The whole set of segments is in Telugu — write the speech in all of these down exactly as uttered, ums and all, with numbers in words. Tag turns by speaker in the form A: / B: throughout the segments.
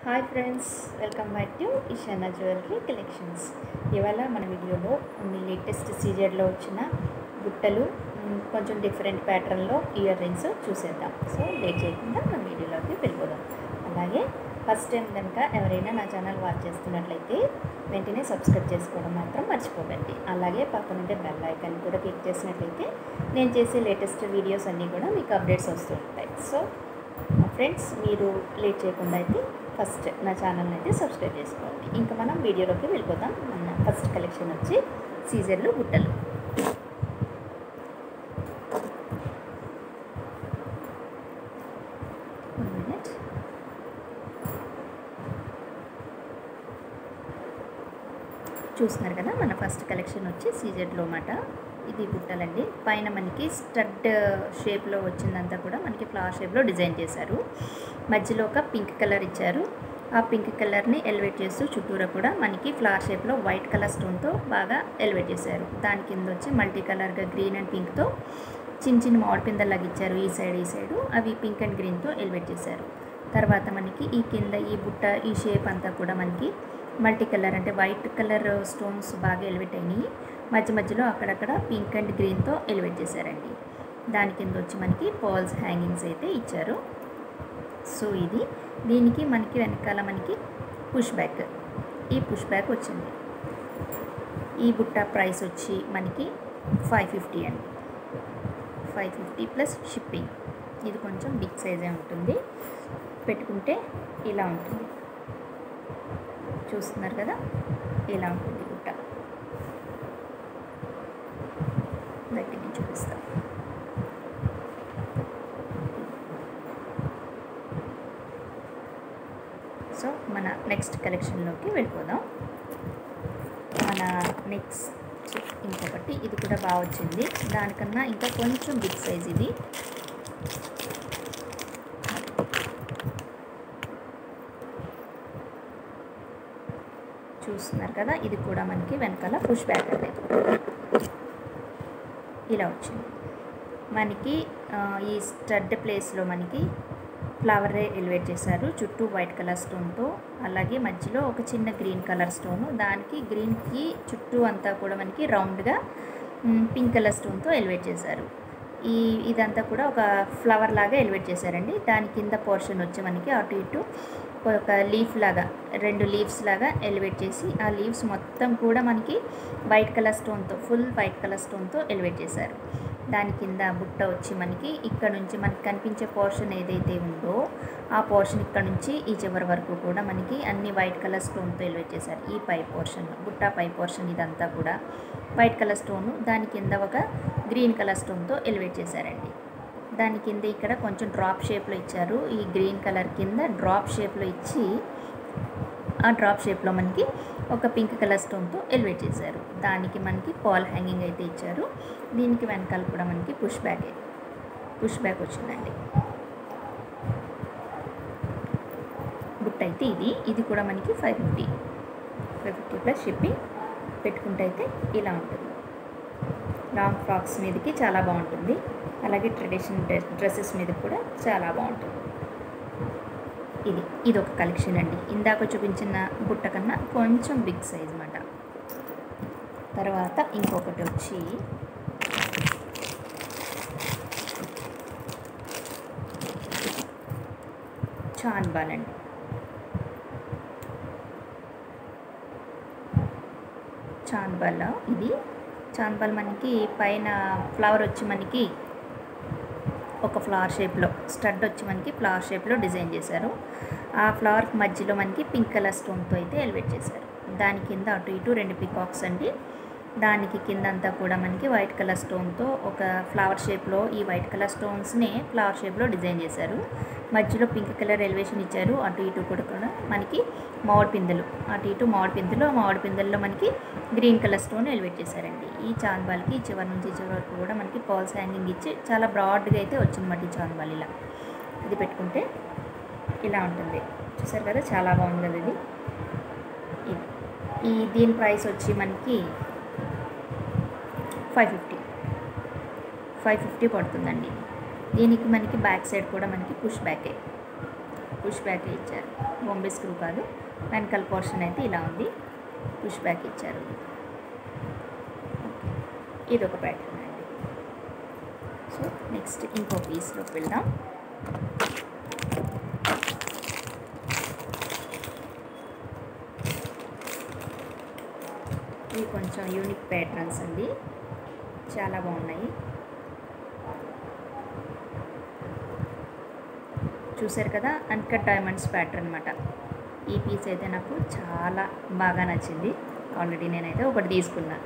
A: Hi friends, welcome back to Ishana jewellery collections. ఇవాళ మన వీడియోలో కొన్ని లేటెస్ట్ సీజన్లో వచ్చిన బుట్టలు, కొంచెం డిఫరెంట్ ప్యాటర్న్లో ఇయర్ రింగ్స్ చూసేద్దాం. సో లేట్ చేయకుండా మన వీడియోలోకి వెళ్ళిపోదాం. అలాగే ఫస్ట్ టైం కనుక ఎవరైనా నా ఛానల్ వాచ్ చేస్తున్నట్లయితే వెంటనే సబ్స్క్రైబ్ చేసుకోవడం మాత్రం మర్చిపోకండి. అలాగే పక్కనుంటే బెల్ ఐకాన్ కూడా క్లిక్ చేసినట్లయితే నేను చేసే లేటెస్ట్ వీడియోస్ అన్నీ కూడా మీకు అప్డేట్స్ వస్తూ ఉంటాయి. సో ఫ్రెండ్స్, మీరు లేట్ చేయకుండా అయితే ఫస్ట్ నా ఛానల్ని అయితే సబ్స్క్రైబ్ చేసుకోండి. ఇంకా మనం వీడియోలోకి వెళ్ళిపోతాం. మన ఫస్ట్ కలెక్షన్ వచ్చి సీజర్లు బుట్టలు. చూస్తున్నారు కదా, మన ఫస్ట్ కలెక్షన్ వచ్చి సీజర్లో మాట. ఇది బుట్టలండి. పైన మనకి స్టడ్ షేప్లో వచ్చిందంతా కూడా మనకి ఫ్లవర్ షేప్లో డిజైన్ చేశారు. మధ్యలో ఒక పింక్ కలర్ ఇచ్చారు. ఆ పింక్ కలర్ని ఎలివేట్ చేస్తూ చుట్టూరా కూడా మనకి ఫ్లవర్ షేప్లో వైట్ కలర్ స్టోన్తో బాగా ఎలివేట్ చేశారు. దాని కింద వచ్చి మల్టీ కలర్గా గ్రీన్ అండ్ పింక్తో చిన్న చిన్న మామిడి పిందల్లాగా ఇచ్చారు. ఈ సైడ్ ఈ సైడు అవి పింక్ అండ్ గ్రీన్తో ఎలివేట్ చేశారు. తర్వాత మనకి ఈ కింద ఈ బుట్ట ఈ షేప్ అంతా కూడా మనకి మల్టీ కలర్ అంటే వైట్ కలర్ స్టోన్స్ బాగా ఎలివేట్ అయినాయి. మధ్య మధ్యలో అక్కడక్కడ పింక్ అండ్ గ్రీన్తో ఎలివేట్ చేశారండి. దాని కింద వచ్చి మనకి పర్ల్స్ హ్యాంగింగ్స్ అయితే ఇచ్చారు. సో ఇది దీనికి మనకి వెనకాల మనకి పుష్ బ్యాక్, ఈ పుష్ బ్యాక్ వచ్చింది. ఈ బుట్ట ప్రైస్ వచ్చి మనకి ఫైవ్ ఫిఫ్టీ అండి. Five fifty plus shipping. ఇది కొంచెం బిగ్ సైజే ఉంటుంది. పెట్టుకుంటే ఇలా ఉంటుంది. చూస్తున్నారు కదా, ఇలా ఉంటుంది బుట్ట. దగ్గర నుంచి చూపిస్తాను. సో మన నెక్స్ట్ కలెక్షన్లోకి వెళ్ళిపోదాం. మన నెక్స్ట్ ఇంకొకటి, ఇది కూడా బాగా వచ్చింది. దానికన్నా ఇంకా కొంచెం బిగ్ సైజ్ ఇది. చూస్తున్నారు కదా, ఇది కూడా మనకి వెనకాల పుష్ బ్యాక్ అంటే ఇలా వచ్చింది. మనకి ఈ స్టడ్ ప్లేస్లో మనకి ఫ్లవర్ ఎలివేట్ చేశారు. చుట్టూ వైట్ కలర్ స్టోన్తో, అలాగే మధ్యలో ఒక చిన్న గ్రీన్ కలర్ స్టోను, దానికి గ్రీన్కి చుట్టూ అంతా కూడా మనకి రౌండ్గా పింక్ కలర్ స్టోన్తో ఎలివేట్ చేశారు. ఈ ఇదంతా కూడా ఒక ఫ్లవర్ లాగా ఎలివేట్ చేశారండి. దాని కింద పోర్షన్ వచ్చి మనకి అటు ఇటు ఒక లీఫ్ లాగా, రెండు లీవ్స్ లాగా ఎలివేట్ చేసి ఆ లీవ్స్ మొత్తం కూడా మనకి వైట్ కలర్ స్టోన్తో, ఫుల్ వైట్ కలర్ స్టోన్తో ఎలివేట్ చేశారు. దాని కింద బుట్ట వచ్చి మనకి ఇక్కడ నుంచి మనకి కనిపించే పోర్షన్ ఏదైతే ఉందో ఆ పోర్షన్ ఇక్కడ నుంచి ఈ చివరి వరకు కూడా మనకి అన్ని వైట్ కలర్ స్టోన్తో ఎలివేట్ చేశారు. ఈ పై పోర్షన్, బుట్ట పై పోర్షన్ ఇదంతా కూడా వైట్ కలర్ స్టోను, దాని కింద ఒక గ్రీన్ కలర్ స్టోన్తో ఎలివేట్ చేశారండి. దాని కింద ఇక్కడ కొంచెం డ్రాప్ షేప్లో ఇచ్చారు. ఈ గ్రీన్ కలర్ కింద డ్రాప్ షేప్లో ఇచ్చి ఆ డ్రాప్ షేప్లో మనకి ఒక పింక్ కలర్ స్టోన్తో ఎలివేట్ చేశారు. దానికి మనకి పాల్ హ్యాంగింగ్ అయితే ఇచ్చారు. దీనికి వెనకాల కూడా మనకి పుష్ బ్యాక్ పుష్ బ్యాక్ వచ్చిందండి. బుట్ట అయితే ఇది ఇది కూడా మనకి five fifty five fifty plus shipping. పెట్టుకుంటే అయితే ఇలా ఉంటుంది. లాంగ్ ఫ్రాక్స్ మీదకి చాలా బాగుంటుంది. అలాగే ట్రెడిషనల్ డ్రెస్సెస్ మీద కూడా చాలా బాగుంటుంది. ఇది ఇది ఒక కలెక్షన్ అండి. ఇందాక చూపించిన బుట్ట కన్నా కొంచెం బిగ్ సైజ్ అన్నమాట. తర్వాత ఇంకొకటి వచ్చి చాన్బాల్ అండి. చాన్బాల్ ఇది చాన్బాల్ మనకి పైన ఫ్లవర్ వచ్చి మనకి ఒక ఫ్లవర్ షేప్లో, స్టడ్ వచ్చి మనకి ఫ్లవర్ షేప్లో డిజైన్ చేశారు. ఆ ఫ్లవర్ మధ్యలో మనకి పింక్ కలర్ స్టోన్తో అయితే ఎలివేట్ చేశారు. దాని కింద అటు ఇటు రెండు పికాక్స్ అండి. దానికి కింద అంతా కూడా మనకి వైట్ కలర్ స్టోన్తో ఒక ఫ్లవర్ షేప్లో, ఈ వైట్ కలర్ స్టోన్స్ని ఫ్లవర్ షేప్లో డిజైన్ చేశారు. మధ్యలో పింక్ కలర్ ఎలివేషన్ ఇచ్చారు. అటు ఇటు కూడా కూడా మనకి మామిడి పిందెలు, అటు ఇటు మామిడి పిందెలు, మామిడి పిందెల్లో మనకి గ్రీన్ కలర్ స్టోన్ ఎలివేట్ చేశారండి. ఈ చాన్బాల్కి చివరి నుంచి చివరి వరకు కూడా మనకి పాల్స్ హ్యాంగింగ్ ఇచ్చి చాలా బ్రాడ్గా అయితే వచ్చిందన్నమాట ఈ చాన్బాల్. ఇలా ఇది పెట్టుకుంటే ఇలా ఉంటుంది. చూసారు కదా, చాలా బాగుంది కదా ఇది. ఇది ఈ దీని ప్రైస్ వచ్చి మనకి ఫైవ్ ఫిఫ్టీ ఫైవ్ ఫిఫ్టీ పడుతుందండి. దీనికి మనకి బ్యాక్ సైడ్ కూడా మనకి పుష్ బ్యాకే. పుష్ బ్యాక్ ఇచ్చారు, బాంబే స్క్రూ కాదు. వెనకాల పోర్షన్ అయితే ఇలా ఉంది, పుష్ బ్యాక్ ఇచ్చారు. ఇది ఒక ప్యాటర్న్ అండి. సో నెక్స్ట్ ఇంకో పీస్లోకి వెళ్దాం. ఇవి కొంచెం యూనిక్ ప్యాటర్న్స్ అండి, చాలా బాగున్నాయి. చూసారు కదా, అన్కట్ డైమండ్స్ ప్యాటర్న్ అనమాట. ఈ పీస్ అయితే నాకు చాలా బాగా నచ్చింది. ఆల్రెడీ నేనైతే ఒకటి తీసుకున్నాను.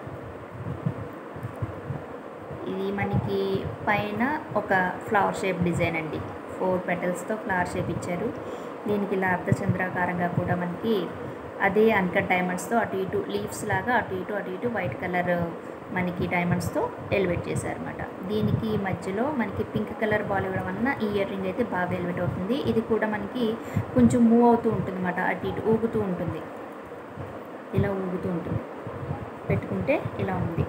A: ఇది మనకి పైన ఒక ఫ్లవర్ షేప్ డిజైన్ అండి, ఫోర్ పెటల్స్తో ఫ్లవర్ షేప్ ఇచ్చారు. దీనికి ఇలా అర్ధచంద్రాకారంగా కూడా మనకి అదే అన్కట్ డైమండ్స్తో అటు ఇటు లీవ్స్ లాగా అటు ఇటు అటు ఇటు వైట్ కలర్ మనకి డైమండ్స్తో ఎలివేట్ చేశారన్నమాట. దీనికి మధ్యలో మనకి పింక్ కలర్ బాల్ ఇవ్వడం వలన ఈ ఇయర్ రింగ్ అయితే బాగా ఎలివేట్ అవుతుంది. ఇది కూడా మనకి కొంచెం మూవ్ అవుతూ ఉంటుంది అన్నమాట, అటు ఇటు ఊగుతూ ఉంటుంది, ఇలా ఊగుతూ ఉంటుంది. పెట్టుకుంటే ఇలా ఉంది,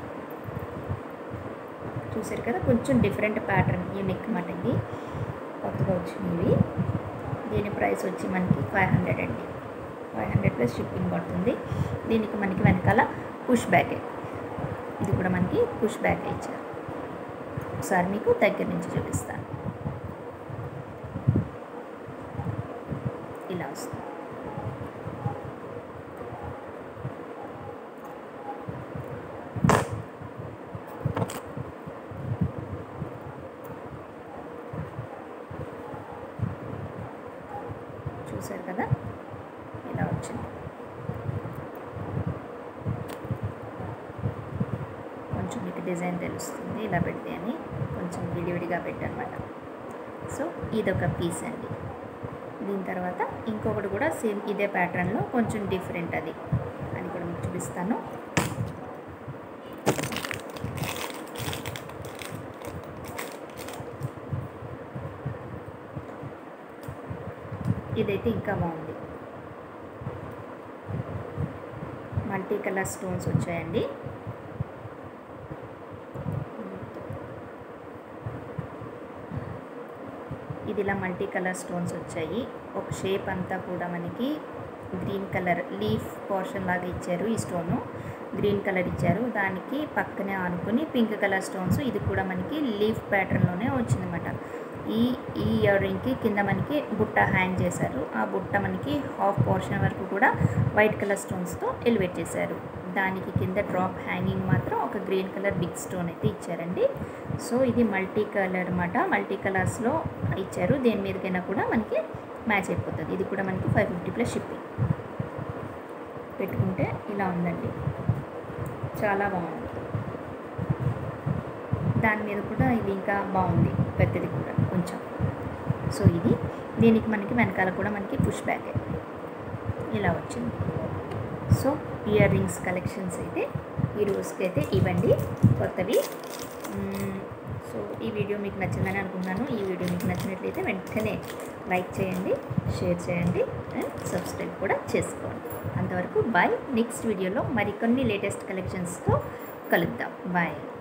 A: చూసారు కదా. కొంచెం డిఫరెంట్ ప్యాటర్న్, యూనిక్ అన్నమాట. ఇది కొత్తగా వచ్చినవి. దీని ప్రైస్ వచ్చి మనకి ఫైవ్ హండ్రెడ్ అండి. ఫైవ్ హండ్రెడ్ ప్లస్ షిప్పింగ్ పడుతుంది. దీనికి మనకి వెనకాల పుష్ బ్యాకే, ఇది కూడా మనకి పుష్ బ్యాకే ఇచ్చారు. ఒకసారి మీకు దగ్గర నుంచి చూపిస్తాను. ఇలా వస్తుంది. చూసారు కదా, ఇలా వచ్చింది. కొంచెం మీకు డిజైన్ తెలుస్తుంది ఇలా పెడితే అని, కొంచెం విడివిడిగా పెట్టనమాట. సో ఇదొక పీస్ అండి. దీని తర్వాత ఇంకొకటి కూడా సేమ్ ఇదే ప్యాటర్న్లో కొంచెం డిఫరెంట్, అది అని కూడా మీకు చూపిస్తాను. ఇదైతే ఇంకా బాగుంది, మల్టీ కలర్ స్టోన్స్ వచ్చాయండి. ఇది ఇలా మల్టీ కలర్ స్టోన్స్ వచ్చాయి. ఒక షేప్ అంతా కూడా మనకి గ్రీన్ కలర్ లీఫ్ పోర్షన్ లాగా ఇచ్చారు. ఈ స్టోను గ్రీన్ కలర్ ఇచ్చారు, దానికి పక్కనే ఆనుకుని పింక్ కలర్ స్టోన్స్. ఇది కూడా మనకి లీఫ్ ప్యాటర్న్లోనే వచ్చిందన్నమాట. ఈ ఈ ఇయర్ రింగ్కి కింద మనకి బుట్ట హ్యాంగ్ చేశారు. ఆ బుట్ట మనకి హాఫ్ పోర్షన్ వరకు కూడా వైట్ కలర్ స్టోన్స్తో ఎలివేట్ చేశారు. దానికి కింద డ్రాప్ హ్యాంగింగ్ మాత్రం ఒక గ్రీన్ కలర్ బిగ్ స్టోన్ అయితే ఇచ్చారండి. సో ఇది మల్టీ కలర్ అన్నమాట, మల్టీ కలర్స్లో ఇచ్చారు. దేని మీదకైనా కూడా మనకి మ్యాచ్ అయిపోతుంది. ఇది కూడా మనకి ఫైవ్ ఫిఫ్టీ ప్లస్ షిప్పింగ్. పెట్టుకుంటే ఇలా ఉందండి, చాలా బాగుంది. దాని మీద కూడా ఇది ఇంకా బాగుంది, పెద్దది కూడా కొంచెం. సో ఇది దీనికి మనకి వెనకాల కూడా మనకి పుష్ బ్యాక్ ఇలా వచ్చింది. సో ఇయర్ రింగ్స్ కలెక్షన్స్ అయితే ఈ రోజుకి అయితే ఇవ్వండి కొత్తవి. సో ఈ వీడియో మీకు నచ్చిందని అనుకుంటున్నాను. ఈ వీడియో మీకు నచ్చినట్లయితే వెంటనే లైక్ చేయండి, షేర్ చేయండి అండ్ సబ్స్క్రైబ్ కూడా చేసుకోండి. అంతవరకు బాయ్. నెక్స్ట్ వీడియోలో మరికొన్ని లేటెస్ట్ కలెక్షన్స్తో కలుద్దాం. బాయ్.